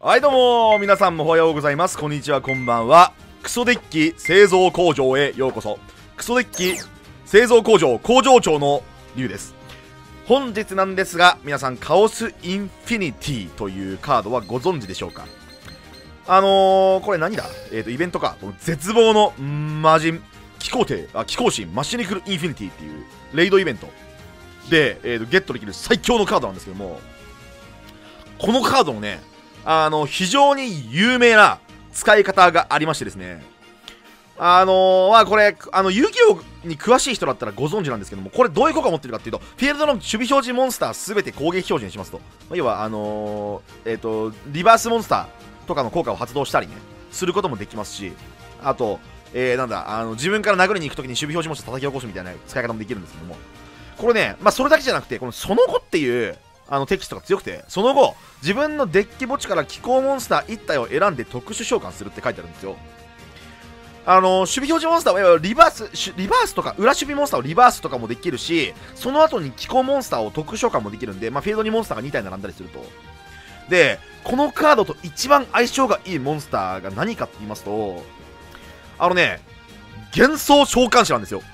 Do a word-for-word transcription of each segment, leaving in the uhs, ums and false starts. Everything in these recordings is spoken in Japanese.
はいどうも皆さんもおはようございます。こんにちは、こんばんは。クソデッキ製造工場へようこそ。クソデッキ製造工場工場長のリュウです。本日なんですが、皆さんカオスインフィニティというカードはご存知でしょうか？あのー、これ何だえっ、ー、とイベントか。この絶望の魔人気候帝あ気候神マシニクルインフィニティっていうレイドイベントで、えー、とゲットできる最強のカードなんですけども、このカードのね、あの非常に有名な使い方がありましてですね、あのー、まあこれあの遊戯王に詳しい人だったらご存知なんですけども、これどういう効果を持ってるかっていうと、フィールドの守備表示モンスターすべて攻撃表示にしますと、まあ、要はあのー、えっ、ー、とリバースモンスターとかの効果を発動したりねすることもできますし、あと、えー、なんだあの自分から殴りに行くときに守備表示モンスター叩き起こすみたいな使い方もできるんですけども、これね、まあそれだけじゃなくて、このその後っていうあのテキストが強くて、その後自分のデッキ墓地から気候モンスターいち体を選んで特殊召喚するって書いてあるんですよ。あの守備表示モンスターはリバースリバースとか裏守備モンスターをリバースとかもできるし、その後に気候モンスターを特殊召喚もできるんで、まあ、フィールドにモンスターがに体並んだりすると。でこのカードと一番相性がいいモンスターが何かって言いますと、あのね幻想召喚士なんですよ。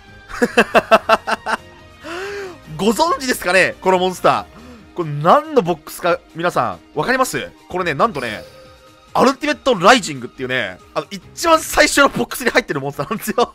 ご存知ですかね、このモンスター。これ何のボックスか皆さん分かります？これね、なんとねアルティメットライジングっていうね、あの一番最初のボックスに入ってるモンスターなんですよ。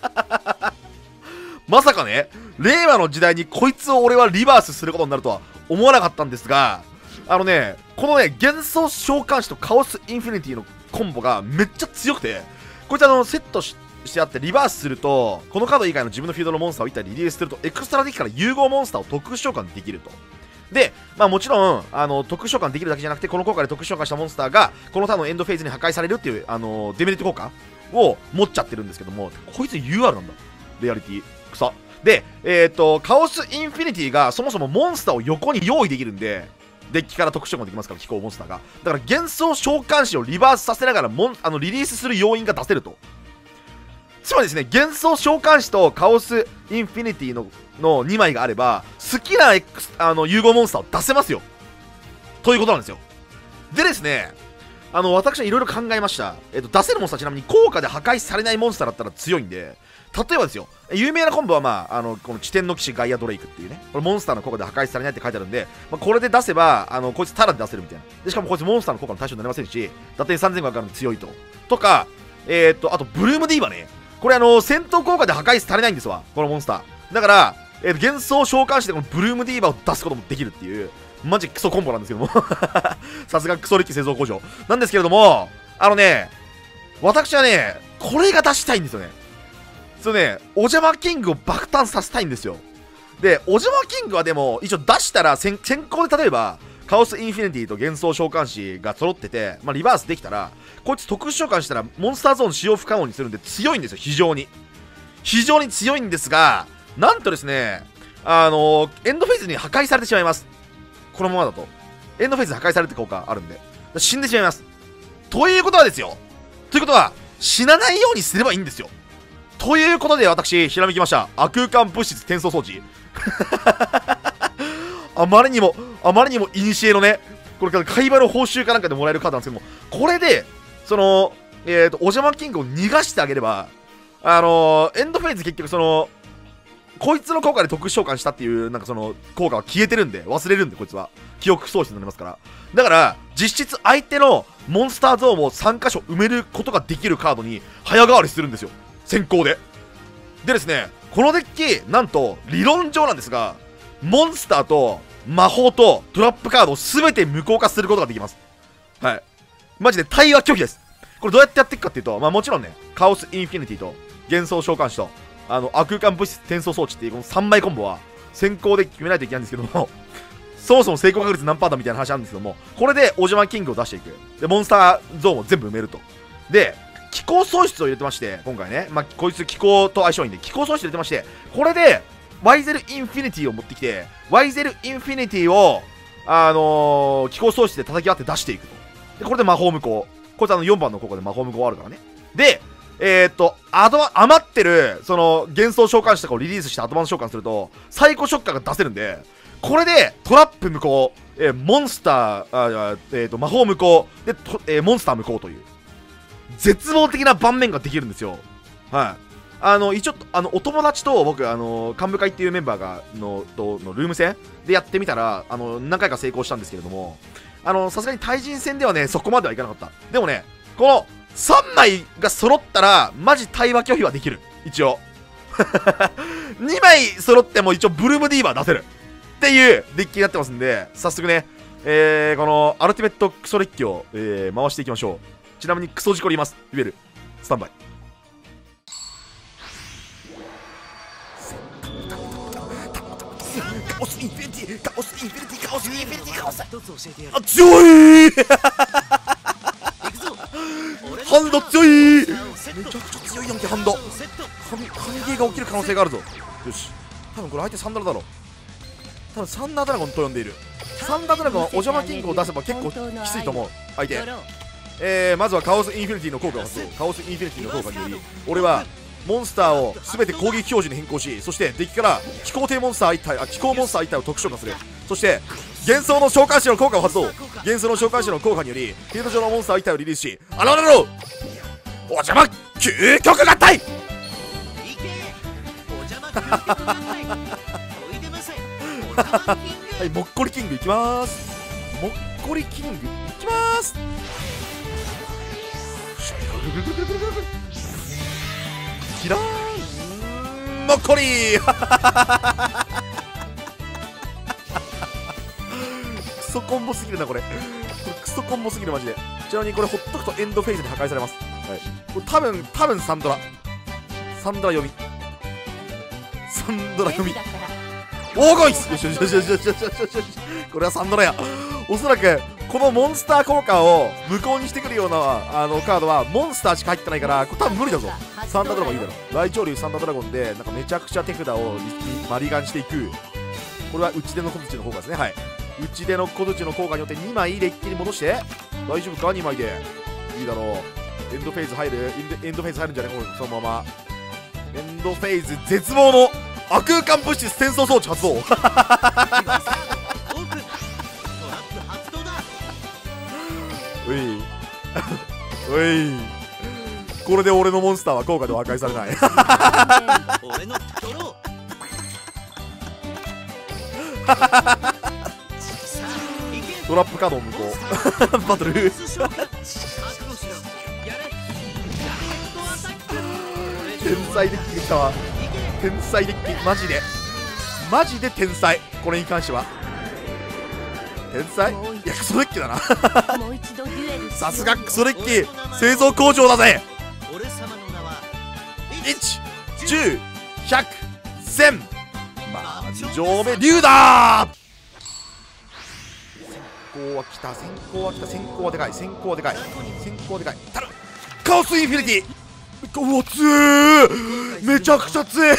まさかね、令和の時代にこいつを俺はリバースすることになるとは思わなかったんですが、あのねこのね幻想召喚士とカオスインフィニティのコンボがめっちゃ強くて、こいつあのセットししてあってリバースすると、このカード以外の自分のフィールドのモンスターをいち体リリースするとエクストラデッキから融合モンスターを特殊召喚できると。で、まあもちろん、あの、特殊召喚できるだけじゃなくて、この効果で特殊召喚したモンスターが、このターンのエンドフェーズに破壊されるっていう、あの、デメリット効果を持っちゃってるんですけども、こいつ ユーアール なんだ。レアリティ。草。で、えっ、ー、と、カオスインフィニティがそもそもモンスターを横に用意できるんで、デッキから特殊召喚できますから、気候モンスターが。だから幻想召喚士をリバースさせながらモン、あの、リリースする要因が出せると。つまりですね、幻想召喚士とカオスインフィニティののにまいがあれば、好きな、X、あの融合モンスターを出せますよということなんですよ。でですね、あの私はいろいろ考えました。えっと、出せるモンスター、ちなみに効果で破壊されないモンスターだったら強いんで、例えばですよ、有名なコンボは、まあ、あのこの地点の騎士ガイアドレイクっていうね、これモンスターの効果で破壊されないって書いてあるんで、まあ、これで出せばあのこいつタダで出せるみたいな。でしかもこいつモンスターの効果の対象になりませんし、打点さんぜんごひゃくあるんで強いと。とか、えー、っとあとブルームディーバね、これあの戦闘効果で破壊されないんですわ、このモンスターだから、えー、幻想召喚士でこのブルームディーバーを出すこともできるっていうマジクソコンボなんですけどもさすがクソ力製造工場なんですけれども、あのね私はねこれが出したいんですよね。そうね、お邪魔キングを爆誕させたいんですよ。でお邪魔キングはでも一応出したら先先行で、例えばカオスインフィニティと幻想召喚士が揃ってて、まあ、リバースできたらこいつ特殊召喚したらモンスターゾーン使用不可能にするんで強いんですよ。非常に非常に強いんですが、なんとですね、あのー、エンドフェーズに破壊されてしまいます。このままだとエンドフェーズ破壊されるって効果あるんで死んでしまいます。ということはですよ、ということは死なないようにすればいいんですよ。ということで私ひらめきました。亜空間物質転送装置あまりにもあまりにも古のね、これから貝原報酬かなんかでもらえるカードなんですけども、これでそのえっ、ー、とお邪魔キングを逃がしてあげれば、あのー、エンドフェーズ結局そのこいつの効果で特殊召喚したっていうなんかその効果は消えてるんで忘れるんで、こいつは記憶喪失になりますから。だから実質相手のモンスターゾーンをさん箇所埋めることができるカードに早変わりするんですよ、先行で。でですね、このデッキなんと理論上なんですが、モンスターと魔法とトラップカードを全て無効化することができます。はい、マジで対話拒否です。これどうやってやっていくかっていうと、まあもちろんね、カオスインフィニティと幻想召喚士とあの亜空間物質転送装置っていうこのさんまいコンボは先行で決めないといけないんですけどもそもそも成功確率何パーだみたいな話あるんですけども、これでお邪魔キングを出していく。でモンスターゾーンを全部埋めると。で気候喪失を入れてまして、今回ね、まあ、こいつ気候と相性いいんで気候喪失入れてまして、これでワイゼルインフィニティを持ってきて、ワイゼルインフィニティをあのー、気候喪失で叩き割って出していくと。でこれで魔法無効、こいつあのよんばんの効果で魔法無効あるからね。でえー、っとアドバ余ってるその幻想召喚士とかをリリースしてアドバンス召喚するとサイコショッカーが出せるんで、 これでトラップ無効、えー、モンスターあ、えー、と魔法無効で、えー、モンスター無効という絶望的な盤面ができるんですよ。はい。あの一応あのお友達と僕あの幹部会っていうメンバーがのとのルーム戦でやってみたらあの何回か成功したんですけれども、あのさすがに対人戦ではねそこまではいかなかった。でもねこのさんまいが揃ったらマジ対話拒否はできる。一応にまい揃っても一応ブルームディーバー出せるっていうデッキになってますんで、早速ね、えー、このアルティメットクソデッキを、えー、回していきましょう。ちなみにクソ事故ります。いわゆるスタンバイ。カオスインフィニティカオスインフィニティカオスインフィニティカオスあ強いハンド強いめちゃくちゃ強いやんけハンドハンゲーが起きる可能性があるぞ。よし多分これ相手サンダーだろ。多分サンダードラゴンと呼んでいる。サンダードラゴンはお邪魔キングを出せば結構きついと思う相手。えー、まずはカオスインフィニティの効果を発動。カオスインフィニティの効果により俺はモンスターを全て攻撃表示に変更し、そしてデッキから飛行艇モンスターいち体あ飛行モンスターいち体を特殊召喚する。そして幻想の召喚士の効果を発動。幻想の召喚士の効果によりフィールド上のモンスターいち体をリリースし、現れろお邪魔究極合体はい、もっこりキングいきまーす。もっこりキングいきまーす。キラーンもっこりークソコンボすぎるなこれ。これクソコンボすぎるマジで。ちなみにこれほっとくとエンドフェイズで破壊されます。はい、これ多分多分サンドラサンドラ読みサンドラ読み黄金室よしよしよしよしよしよしよしよしよしこれはサンドラや。おそらくこのモンスター効果を無効にしてくるようなあのカードはモンスターしか入ってないからこれ多分無理だぞ。サンダードラゴンいいだろ。雷鳥竜サンダードラゴンでなんかめちゃくちゃ手札をマリガンしていく。これは打ち出の小槌の効果ですね。はい、打ち出の小槌の効果によってにまいデッキに戻して大丈夫か。にまいでいいだろう。エンドフェーズ入るエンドフェーズ入るんじゃないこれ。そのままエンドフェーズ絶望の亜空間物質転送装置発動おいおいこれで俺のモンスターは効果で破壊されないトラップカードを無効バトル天才デッキが来たわ。天才デッキマジでマジで天才。これに関しては天才。いやクソデッキだなさすがクソデッキ製造工場だぜ。いち、じゅう、ひゃく、せん満場目竜だー。先行は来た先行は来た先行はでかい先行はでかい先行はでかいたるカオスインフィニティうわ強えめちゃくちゃ強え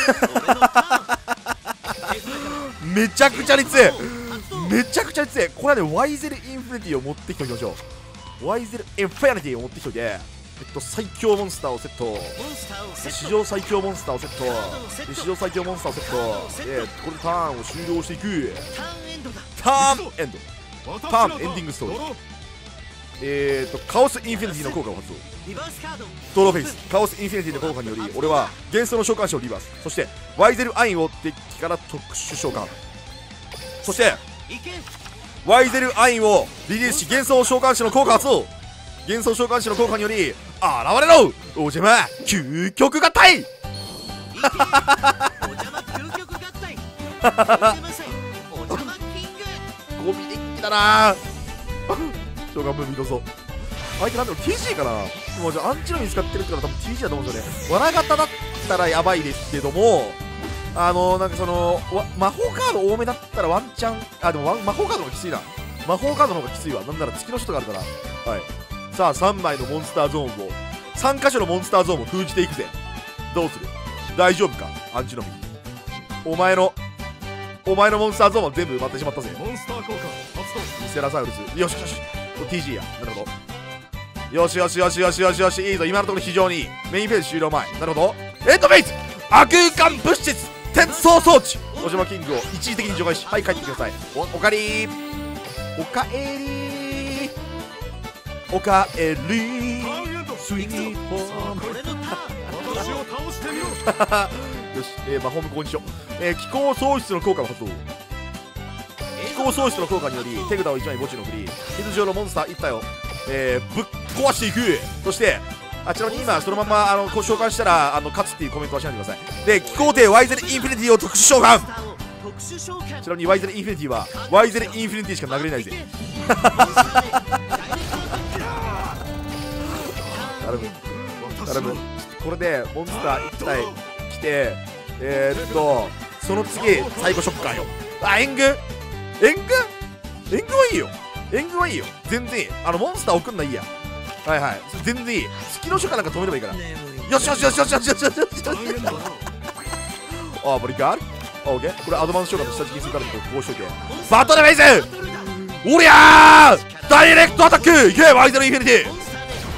めちゃくちゃに強えめちゃくちゃに強え。これはねワイゼルインフィニティを持ってきておきましょう。ワイゼルインフィニティを持ってきておいて、えっと最強モンスターをセット、史上最強モンスターをセット、史上最強モンスターをセットでこれでターンを終了していく。ターンエンドターンエンディングストーリー。えーとカオスインフィニティの効果を発動。トロフェイスカオスインフィニティの効果により俺は幻想の召喚士をリバース、そしてワイゼルアインをデッキから特殊召喚、そしてワイゼルアインをリリースし幻想召喚士の効果発動。幻想召喚士の効果により現れろお邪魔究極合体ゴミデッキだな召喚分見どうぞ。相手なんだろう ティージー かな。もうじゃあアンチのみ使ってるってから多分 ティージー だと思うんですよね。わら型だったらやばいですけども、あのー、なんかその魔法カード多めだったらワンチャンあでも魔法カードの方がきついな。魔法カードの方がきついわ。なんなら月の人があるから。はい、さあさんまいのモンスターゾーンをさん箇所のモンスターゾーンを封じていくぜ。どうする大丈夫かアンチのみ。お前のお前のモンスターゾーンは全部埋まってしまったぜ。モンスター効果発動ミセラサウルスよしよしよし ティージー や。なるほどよしよしよしよしよしよしいいぞ。今のところ非常にいい。メインフェーズ終了前。なるほどエンドフェイズ亜空間物質転送装置小島キングを一時的に除外し、はい、帰ってきてください。 お, おかりーおかえりーおかえりースイートよし、えー、魔法無効にしよう。えー、気候喪失の効果を発動。気候喪失の効果により手札をいちまい墓地に送り、地図上のモンスターいち体を、えー、ぶっ壊していく。そしてあちらに今そのままあの召喚したらあの勝つっていうコメントはしないでください。で気候帝ワイゼルインフィニティを特殊召喚。ちなみにワイゼルインフィニティはワイゼルインフィニティしか殴れないぜ。頼む頼む。これでモンスターいち体来て、えー、っとその次最後ショッカーよ。あ、援軍援軍援軍はいいよ、援軍はいいよ、全然いい。あのモンスター送んないいや。はいはい、全然いい。月の書かなんか止めればいいから。よしよしよしよしよしよしよしよしよし。ああ、ブリカールオーケー。これアドバンス召喚の下敷きにするからこうしといて。バトルフェイスおりゃーダイレクトアタックいけワイゼルインフィニティ。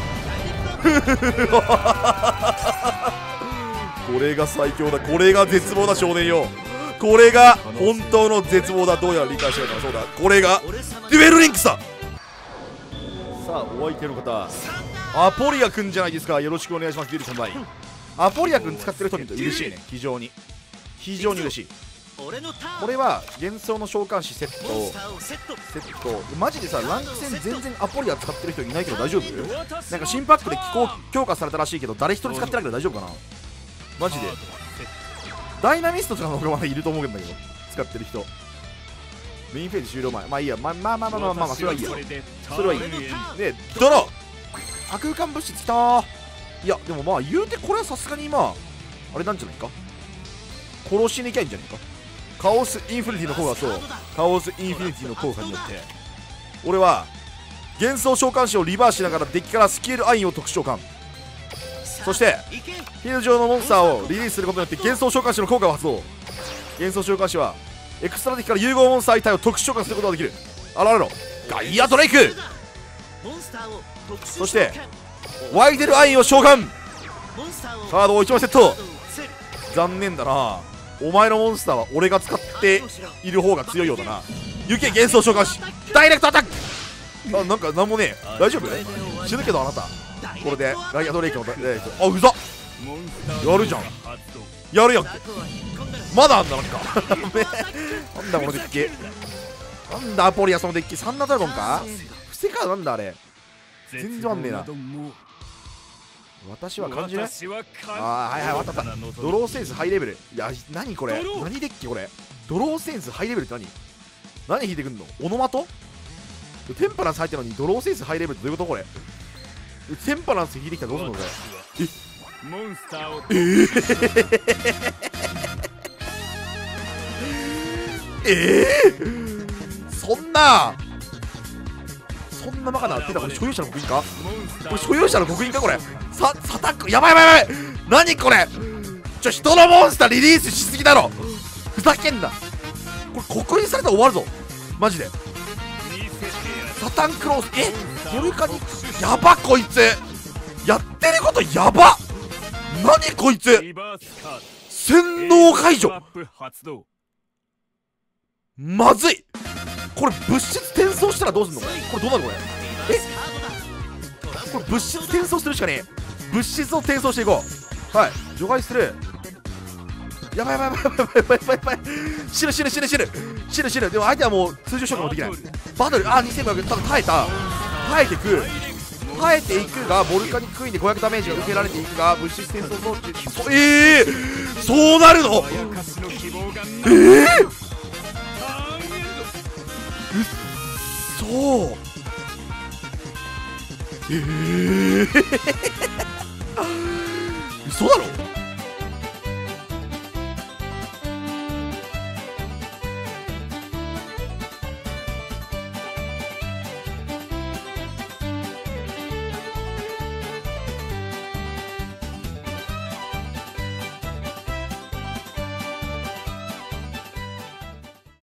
これが最強だ、これが絶望だ少年よ、これが本当の絶望だ。どうやら理解してるから。そうだ、これがデュエルリンクスだ。さあお相手の方アポリアくんじゃないですか。よろしくお願いします。ビルさんバイ。アポリアくん使ってる人見ると嬉しいね。非常に非常に嬉しい。これは幻想の召喚師セットセットマジでさ、ランク戦全然アポリア使ってる人いないけど大丈夫？なんか新パックで気候強化されたらしいけど誰一人使ってないけど大丈夫かなマジで。ダイナミストとかの方がまだいると思うんだけど使ってる人。メインフェージ終了前。まあいいや、まあまあまあまあまあまあ、まあ、それはいいや、それはいい。でドロー空間物質きたー。いやでもまあ言うてこれはさすがに今あれなんじゃないか、殺しに行きゃいいんじゃないか。カオスインフィニティの効果とカオスインフィニティの効果によって俺は幻想召喚師をリバーしながらデッキからスキルアインを特殊召喚。そしてフィールド上のモンスターをリリースすることによって幻想召喚師の効果を発動。幻想召喚師はエクストラデッキから融合モンスターいち体を特殊召喚することができる。現れろガイアドレイク。そしてワイデルアインを召喚。カードをいちまいセット。残念だな、お前のモンスターは俺が使っている方が強いようだな。行け幻想召喚師ダイレクトアタック。あ、なんかなんもねえ、大丈夫？死ぬけどあなたこれでガイアドレイクのダイレクト。あ、うざやるじゃん、やるやんけ。まだあんだなんかなんだこのデッキ、なんだアポリアそのデッキ。サンダードラゴンか伏せかなんだあれ、全然あんねえな。私は感じね。ああはいはい、わかった。ドローセンスハイレベル。いや何これ、何デッキこれ。ドローセンスハイレベルって何何引いてくんの？オノマトテンパランス入ってるのにドローセンスハイレベルってどういうことこれ。テンパランス引いてきたらどうすんのこれ。えええー、そんなそんなバカなってた。これ所有者の刻印か、これ所有者の刻印かこれ。さサタックやばいやばいやばい、何これ。ちょ人のモンスターリリースしすぎだろ、ふざけんな。これ刻印されたら終わるぞマジで。サタンクロース、えボルカニやば、こいつやってることやば。何こいつ洗脳解除まずい。これ物質転送したらどうすんのこれ。どうなるこれ。えこれ物質転送するしかねえ。物質を転送していこう。はい除外する。やばいやばいやばいやばいやばいやばいやばい。死ぬ死ぬ死ぬ死ぬ死ぬ死ぬ。でも相手はもう通常召喚もできない。バトルあにせんごひゃく多分耐えた耐えていく耐えていくがボルカニックインでごひゃくダメージが受けられていくが物質転送装置。ええー、そうなるの。ええー、うっそうええー嘘だろ